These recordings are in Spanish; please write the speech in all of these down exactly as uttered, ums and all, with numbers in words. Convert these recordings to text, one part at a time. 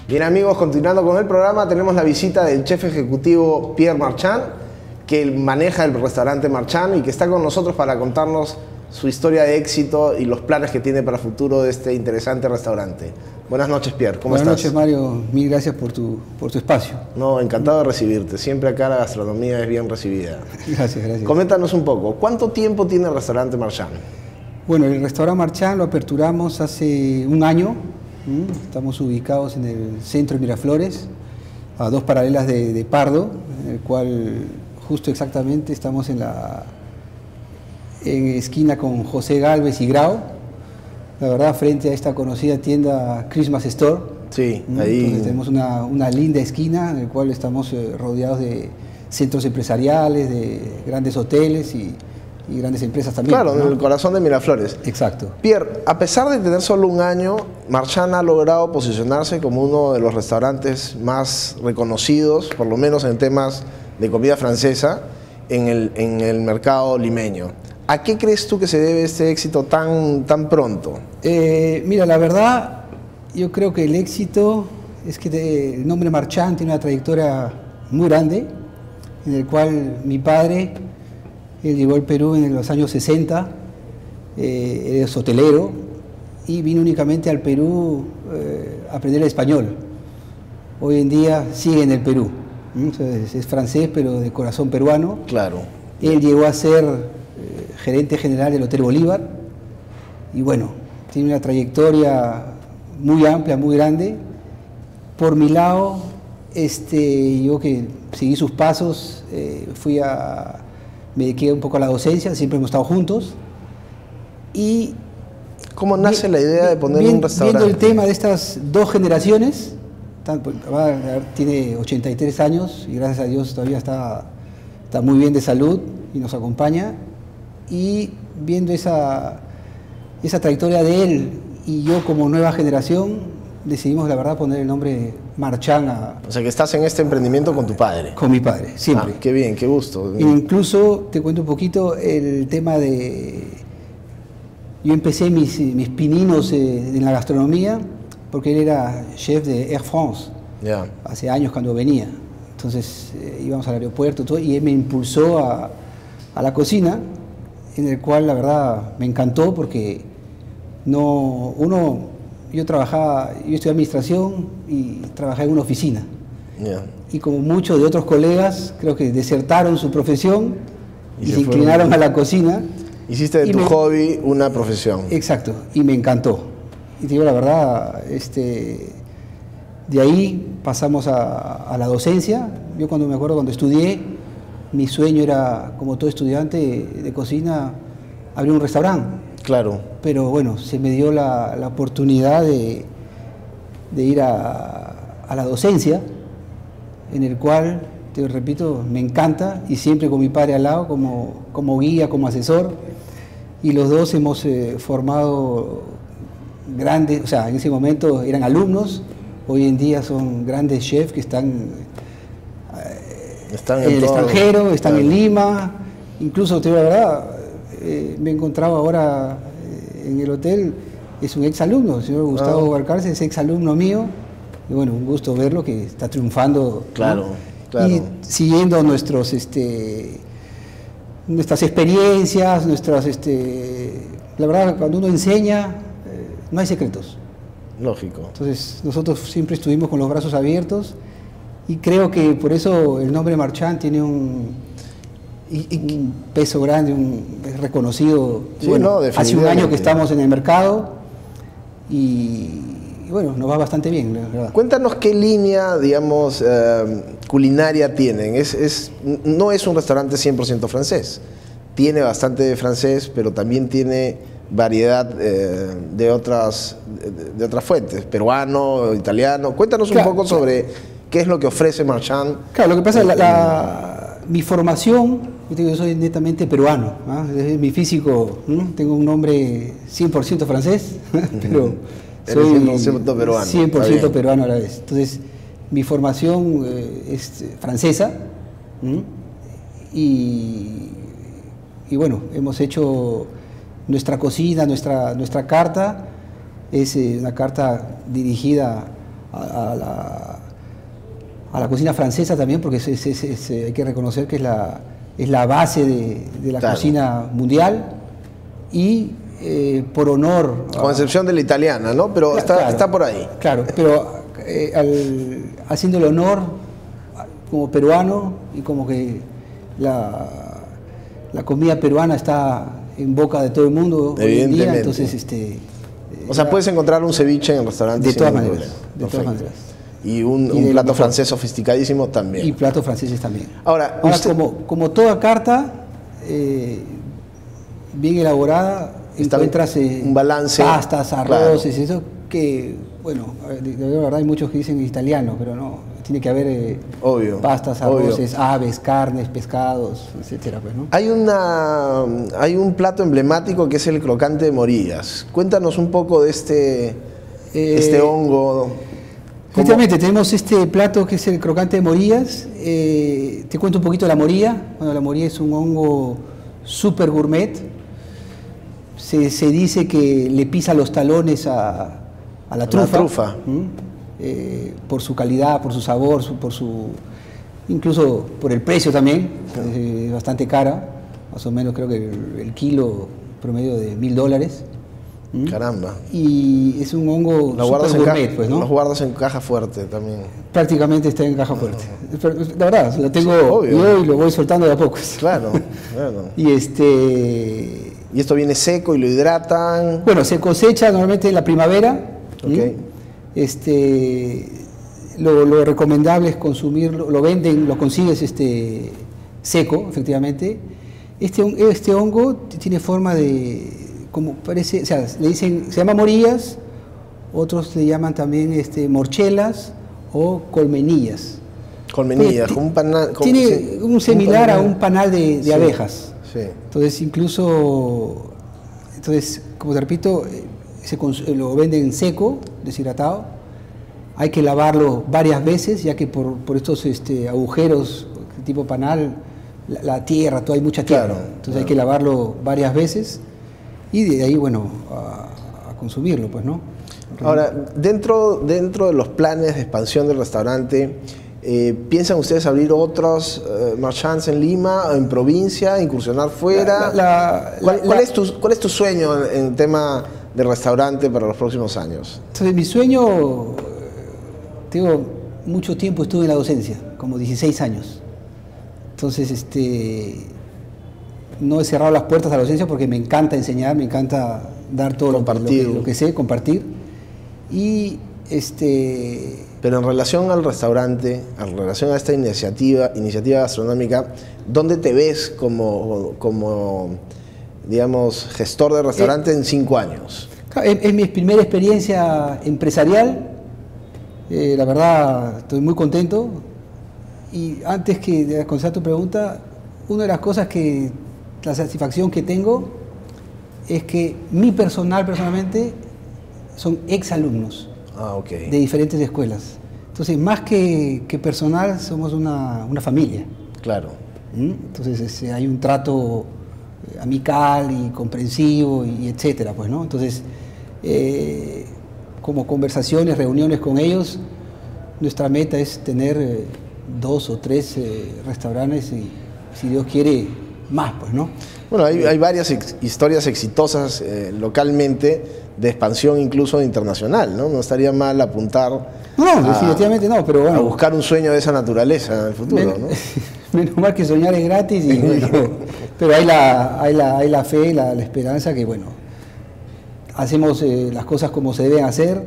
Bien amigos, continuando con el programa, tenemos la visita del chef ejecutivo Pierre Marchand, que maneja el restaurante Marchand y que está con nosotros para contarnos su historia de éxito y los planes que tiene para el futuro de este interesante restaurante. Buenas noches, Pierre, ¿cómo Buenas estás? Buenas noches, Mario. Mil gracias por tu, por tu espacio. No, encantado de recibirte. Siempre acá la gastronomía es bien recibida. Gracias, gracias. Coméntanos un poco, ¿cuánto tiempo tiene el restaurante Marchand? Bueno, el restaurante Marchand lo aperturamos hace un año. Estamos ubicados en el centro de Miraflores, a dos paralelas de, de Pardo, en el cual justo exactamente estamos en la en esquina con José Gálvez y Grau, la verdad, frente a esta conocida tienda Christmas Store. Sí, ahí. Entonces tenemos una, una linda esquina en la cual estamos eh, rodeados de centros empresariales, de grandes hoteles y, y grandes empresas también. Claro, ¿no? En el corazón de Miraflores. Exacto. Pierre, a pesar de tener solo un año, Marchand ha logrado posicionarse como uno de los restaurantes más reconocidos, por lo menos en temas de comida francesa, en el, en el mercado limeño. ¿A qué crees tú que se debe este éxito tan, tan pronto? Eh, mira, la verdad, yo creo que el éxito es que te, el nombre Marchand tiene una trayectoria muy grande, en el cual mi padre, él llegó al Perú en los años sesenta, eh, es hotelero, y vino únicamente al Perú eh, a aprender el español. Hoy en día sigue en el Perú, es, es francés, pero de corazón peruano. Claro. Él llegó a ser gerente general del Hotel Bolívar y bueno, tiene una trayectoria muy amplia, muy grande. Por mi lado, este, yo que seguí sus pasos, eh, fui a, me dediqué un poco a la docencia, siempre hemos estado juntos. Y ¿cómo nace la idea de poner bien, un restaurante? Viendo el tema de estas dos generaciones, tiene ochenta y tres años y gracias a Dios todavía está, está muy bien de salud y nos acompaña. Y viendo esa, esa trayectoria de él y yo como nueva generación, decidimos la verdad poner el nombre Marchand a... O sea que estás en este emprendimiento con tu padre. Con mi padre, siempre. Ah, qué bien, qué gusto. Incluso, te cuento un poquito, el tema de... Yo empecé mis, mis pininos eh, en la gastronomía porque él era chef de Air France, yeah. hace años cuando venía. Entonces eh, íbamos al aeropuerto todo, y él me impulsó a, a la cocina, en el cual la verdad me encantó porque no, uno, yo trabajaba, yo estudié administración y trabajaba en una oficina. Yeah. Y como muchos de otros colegas, creo que desertaron su profesión y, y se, se inclinaron a la cocina. Hiciste de tu me, hobby una profesión. Exacto, y me encantó. Y te digo la verdad, este, de ahí pasamos a, a la docencia. Yo cuando me acuerdo cuando estudié, mi sueño era, como todo estudiante de cocina, abrir un restaurante. Claro. Pero bueno, se me dio la, la oportunidad de, de ir a, a la docencia, en el cual, te repito, me encanta, y siempre con mi padre al lado, como, como guía, como asesor, y los dos hemos eh, formado grandes, o sea, en ese momento eran alumnos, hoy en día son grandes chefs que están... Están en, en el todo, extranjero, están claro. en Lima, incluso te digo la verdad, eh, me he encontrado ahora eh, en el hotel, es un exalumno, el señor Gustavo ah. Barcarce es exalumno mío, y bueno, un gusto verlo que está triunfando. Claro, ¿no? claro. Y siguiendo nuestros, este, nuestras experiencias, nuestras, este, la verdad, cuando uno enseña, eh, no hay secretos. Lógico. Entonces, nosotros siempre estuvimos con los brazos abiertos. Y creo que por eso el nombre Marchand tiene un, un peso grande, un, es reconocido. Sí, bueno, no, hace un año que estamos en el mercado y, y bueno, nos va bastante bien, la verdad. Cuéntanos qué línea, digamos, eh, culinaria tienen. Es, es, no es un restaurante cien por ciento francés. Tiene bastante francés, pero también tiene variedad eh, de, otras, de, de otras fuentes, peruano, italiano. Cuéntanos claro, un poco claro. sobre... ¿qué es lo que ofrece Marchand? Claro, lo que pasa es la, la, mi formación, yo, digo, yo soy netamente peruano, ¿ah? Desde mi físico, ¿no? Tengo un nombre cien por ciento francés, pero soy cien por ciento peruano. cien por ciento peruano a la vez. Entonces, mi formación eh, es francesa, ¿no? y, y bueno, hemos hecho nuestra cocina, nuestra, nuestra carta, es eh, una carta dirigida a, a, la, a la cocina francesa también, porque es, es, es, es, hay que reconocer que es la, es la base de, de la claro. cocina mundial, y eh, por honor... Con excepción de la italiana, ¿no? Pero claro, está, claro, está por ahí. Claro, pero eh, al, haciendo el honor como peruano, y como que la, la comida peruana está en boca de todo el mundo hoy en día, entonces este... O sea, puedes encontrar un ceviche en el restaurante. De todas maneras, de todas maneras. Y un, y un plato francés sofisticadísimo también. Y platos franceses también. Ahora, Ahora usted... como, como toda carta eh, bien elaborada, está encuentras eh, un balance, pastas, arroces, claro. Eso que, bueno, de, de verdad hay muchos que dicen italiano, pero no, tiene que haber eh, obvio, pastas, arroces, obvio. Aves, carnes, pescados, etcétera, pues, ¿no? Hay una, hay un plato emblemático que es el crocante de morillas. Cuéntanos un poco de este, eh, este hongo. Efectivamente, tenemos este plato que es el crocante de morillas. Eh, te cuento un poquito de la morilla. Bueno, la morilla es un hongo súper gourmet. Se, se dice que le pisa los talones a, a la trufa, la trufa. ¿Mm? Eh, por su calidad, por su sabor, su, por su, incluso por el precio también, es eh, bastante cara, más o menos creo que el, el kilo promedio de mil dólares. ¿Mm? Caramba. Y es un hongo súper gourmet, pues, ¿no? Los guardas en caja fuerte también. Prácticamente está en caja fuerte. La verdad, lo tengo sí, yo y lo voy soltando de a poco. Claro, claro. Y este... ¿Y esto viene seco y lo hidratan? Bueno, se cosecha normalmente en la primavera. Okay. ¿Mm? Este, lo, lo recomendable es consumirlo, lo venden, lo consigues este, seco, efectivamente. Este, este hongo tiene forma de, como parece, o sea, le dicen, se llama morillas, otros le llaman también este, morchelas o colmenillas. Colmenillas, como un panal. Como, tiene sí, un similar un a un panal de, de sí, abejas. Sí. Entonces, incluso, entonces, como te repito, se lo venden seco, deshidratado. Hay que lavarlo varias veces, ya que por, por estos este, agujeros tipo panal, la, la tierra, todo, hay mucha tierra. Claro, entonces claro. Hay que lavarlo varias veces y de ahí, bueno, a, a consumirlo, pues, ¿no? Ahora, dentro, dentro de los planes de expansión del restaurante, eh, ¿piensan ustedes abrir otros eh, marchands en Lima, en provincia, incursionar fuera? La, la, ¿Cuál, la, cuál, es tu, ¿Cuál es tu sueño en el tema del restaurante para los próximos años? Entonces, mi sueño, tengo mucho tiempo, estuve en la docencia, como dieciséis años. Entonces, este, no he cerrado las puertas a la docencia porque me encanta enseñar, me encanta dar todo lo que, lo que sé, compartir. Y este... Pero en relación al restaurante, en relación a esta iniciativa, iniciativa gastronómica, ¿dónde te ves como, como digamos, gestor de restaurante eh, en cinco años? Es, es mi primera experiencia empresarial, eh, la verdad estoy muy contento. Y antes que de contestar tu pregunta, una de las cosas que, la satisfacción que tengo es que mi personal, personalmente, son exalumnos ah, okay. de diferentes escuelas. Entonces, más que, que personal, somos una, una familia. Claro. ¿Mm? Entonces, ese, hay un trato amical y comprensivo, y etcétera, pues, ¿no? Entonces, eh, como conversaciones, reuniones con ellos, nuestra meta es tener eh, dos o tres eh, restaurantes y, si Dios quiere, más, pues, ¿no? Bueno, hay, hay varias ex historias exitosas eh, localmente, de expansión incluso internacional, ¿no? No estaría mal apuntar no, a, definitivamente no, pero bueno, a buscar un sueño de esa naturaleza en el futuro, men, ¿no? Menos mal que soñar es gratis, y, bueno, pero hay la, hay la, hay la fe, la, la esperanza que, bueno, hacemos eh, las cosas como se deben hacer.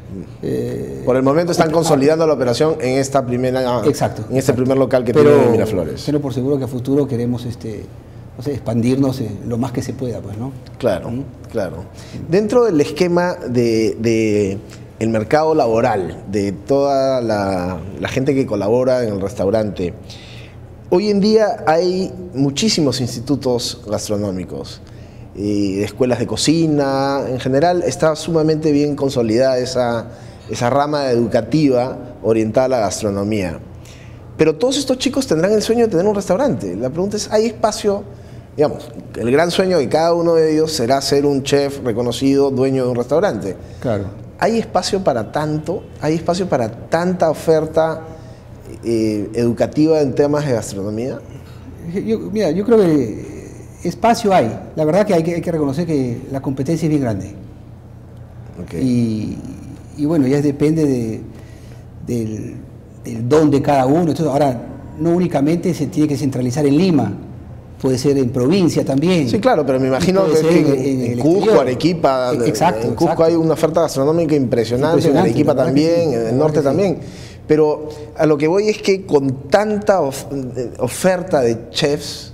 Eh, Por el momento están consolidando la operación en esta primera, exacto, en este exacto. primer local que pero, tiene en Miraflores. Pero por seguro que a futuro queremos este, no sé, expandirnos eh, lo más que se pueda, pues, ¿no? Claro, ¿Mm? claro. Dentro del esquema de, de el mercado laboral, de toda la, la gente que colabora en el restaurante, hoy en día hay muchísimos institutos gastronómicos, y escuelas de cocina, en general está sumamente bien consolidada esa, esa rama educativa orientada a la gastronomía. Pero todos estos chicos tendrán el sueño de tener un restaurante. La pregunta es, ¿hay espacio? Digamos, el gran sueño de cada uno de ellos será ser un chef reconocido, dueño de un restaurante. Claro. ¿hay espacio para tanto? ¿Hay espacio para tanta oferta eh, educativa en temas de gastronomía? Yo, mira, yo creo que espacio hay. La verdad que hay que, hay que reconocer que la competencia es bien grande. Okay. Y, y bueno, ya depende de, del, del don de cada uno. Entonces, ahora, no únicamente se tiene que centralizar en Lima, puede ser en provincia también. Sí, claro, pero me imagino que, que en, en, en Cusco, exterior. Arequipa, exacto, en Cusco exacto. hay una oferta gastronómica impresionante, impresionante en Arequipa también, sí, en el norte también. Sí. Pero a lo que voy es que con tanta of oferta de chefs,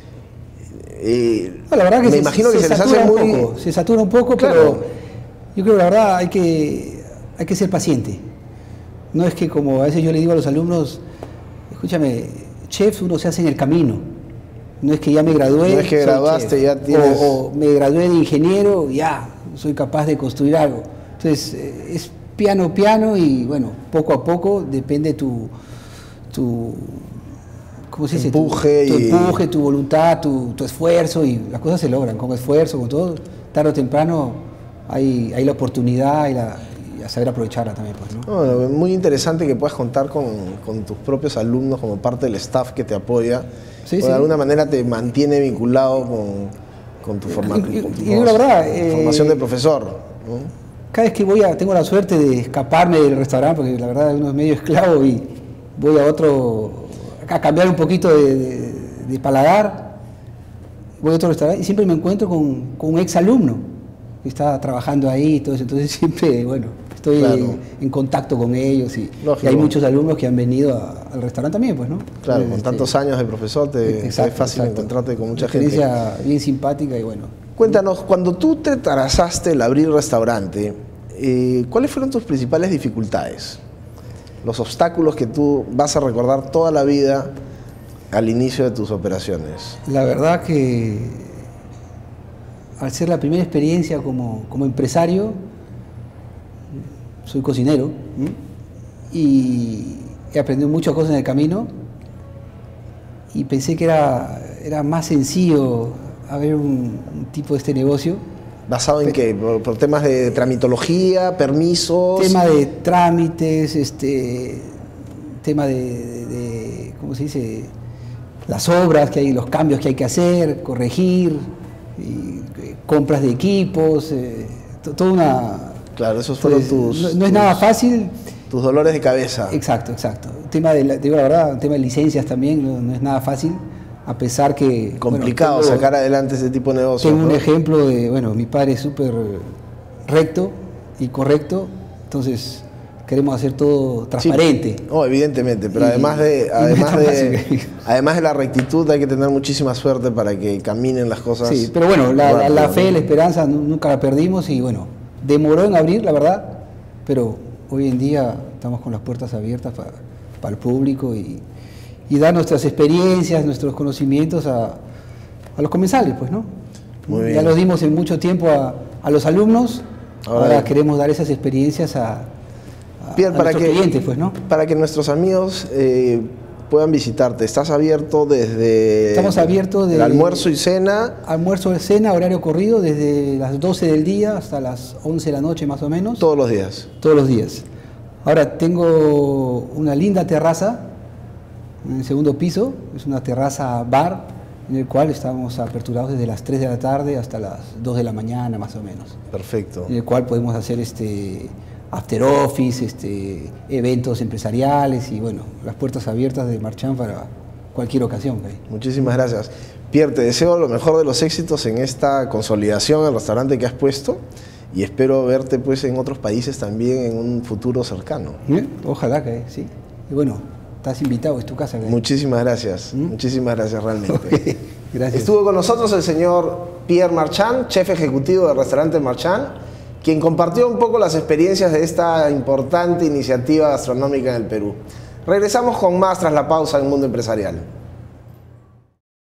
eh, no, la verdad que me se, imagino se que se les hace muy... Poco, se satura un poco, claro. Pero yo creo que la verdad hay que, hay que ser paciente. No es que como a veces yo le digo a los alumnos, escúchame, chefs uno se hace en el camino. No es que ya me gradué, no es que graduaste, chef, ya tienes... o, o me gradué de ingeniero, ya soy capaz de construir algo. Entonces, es piano, piano y bueno, poco a poco depende tu, tu ¿cómo se dice? Empuje, tu, tu y... empuje, tu voluntad, tu, tu esfuerzo, y las cosas se logran con esfuerzo, con todo. Tarde o temprano hay, hay la oportunidad y, la, y a saber aprovecharla también, pues, ¿no? Bueno, muy interesante que puedas contar con, con tus propios alumnos como parte del staff que te apoya. Sí, sí. De alguna manera te mantiene vinculado con, con tu, forma, y, con tu y, y la verdad, formación eh, de profesor, ¿no? Cada vez que voy a, tengo la suerte de escaparme del restaurante, porque la verdad uno es medio esclavo y voy a otro, a cambiar un poquito de, de, de paladar, voy a otro restaurante y siempre me encuentro con, con un ex alumno que está trabajando ahí y todo eso. Entonces siempre, bueno, estoy claro. en, en contacto con ellos y, y hay muchos alumnos que han venido a, al restaurante también, pues, ¿no? Claro, Entonces, con tantos este, años de profesor te, exacto, es fácil exacto. encontrarte con mucha gente. Una experiencia bien simpática y bueno. Cuéntanos, cuando tú te trazaste el abrir restaurante, eh, ¿cuáles fueron tus principales dificultades? Los obstáculos que tú vas a recordar toda la vida al inicio de tus operaciones. La verdad que al ser la primera experiencia como, como empresario, soy cocinero, ¿sí? Y he aprendido muchas cosas en el camino y pensé que era, era más sencillo haber un, un tipo de este negocio. ¿Basado en qué? ¿Por, por temas de tramitología, permisos? Tema de trámites, este, tema de, de, de, ¿cómo se dice? Las obras que hay, los cambios que hay que hacer, corregir, y, eh, compras de equipos, eh, toda una... Claro, esos fueron entonces, tus... No, no es tus, nada fácil. Tus dolores de cabeza. Exacto, exacto. Tema de, la, digo la verdad, tema de licencias también no, no es nada fácil. A pesar que... Complicado bueno, tengo, sacar adelante ese tipo de negocio. Tengo ¿no? un ejemplo de, bueno, mi padre es súper recto y correcto, entonces queremos hacer todo transparente. Sí, no, evidentemente, pero y, además de además de, además de la rectitud hay que tener muchísima suerte para que caminen las cosas. Sí, pero bueno, la, la, la fe, la esperanza nunca la perdimos y bueno, demoró en abrir, la verdad, pero hoy en día estamos con las puertas abiertas para, para el público y... y dar nuestras experiencias, nuestros conocimientos a, a los comensales, pues, ¿no? Muy bien. Ya los dimos en mucho tiempo a, a los alumnos, ahora, ahora queremos dar esas experiencias a, a, Pierre, a para nuestros que, clientes, pues, ¿no? Para que nuestros amigos eh, puedan visitarte, ¿estás abierto desde Estamos abiertos de el almuerzo y cena? Almuerzo y cena, horario corrido, desde las doce del día hasta las once de la noche, más o menos. ¿Todos los días? Todos los días. Ahora tengo una linda terraza en el segundo piso, es una terraza bar en el cual estamos aperturados desde las tres de la tarde hasta las dos de la mañana más o menos. Perfecto. En el cual podemos hacer este after office, este, eventos empresariales y bueno, las puertas abiertas de Marchand para cualquier ocasión. ¿eh? Muchísimas gracias. Pierre, te deseo lo mejor de los éxitos en esta consolidación del restaurante que has puesto y espero verte pues en otros países también en un futuro cercano. ¿Eh? Ojalá que sí. Y bueno, estás invitado, es tu casa. ¿eh? Muchísimas gracias, ¿Mm? muchísimas gracias realmente. Okay. Gracias. Estuvo con nosotros el señor Pierre Marchand, chef ejecutivo del restaurante Marchand, quien compartió un poco las experiencias de esta importante iniciativa gastronómica en el Perú. Regresamos con más tras la pausa en Mundo Empresarial.